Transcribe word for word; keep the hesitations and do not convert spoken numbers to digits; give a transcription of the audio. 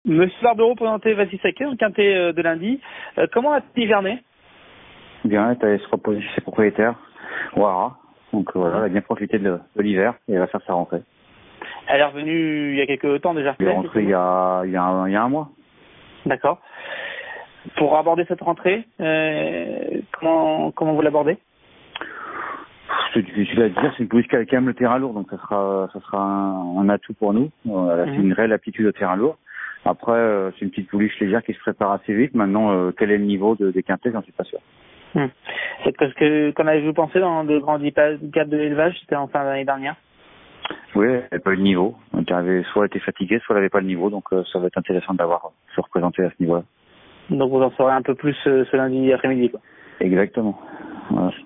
Monsieur Barbero présentait Vasily Saké dans le quintet euh, de lundi. Euh, comment a-t-il hiverné? Bien, elle est allée se reposer chez ses propriétaires. Voilà. Donc euh, voilà, elle a bien profité de, de l'hiver et elle va faire sa rentrée. Elle est revenue il y a quelques temps déjà. Elle est rentrée il y a, il y a, un, il y a un mois. D'accord. Pour aborder cette rentrée, euh, comment comment vous l'abordez? C'est difficile à dire, c'est une pouliche qui aime le terrain lourd, donc ça sera ça sera un, un atout pour nous. Euh, elle a fait Mmh. une réelle aptitude au terrain lourd. Après, euh, c'est une petite pouliche légère qui se prépare assez vite. Maintenant, euh, quel est le niveau de, des quintets, j'en suis pas sûr. Mmh. C'est parce que, qu'en avez-vous pensé dans le grand cadre de l'élevage? C'était en fin d'année dernière. Oui, elle n'avait pas eu le niveau. Donc, elle avait, soit elle était fatiguée, soit elle n'avait pas le niveau. Donc, euh, ça va être intéressant d'avoir se représenter à ce niveau-là. Donc vous en saurez un peu plus euh, ce lundi après-midi, quoi. Exactement. Voilà.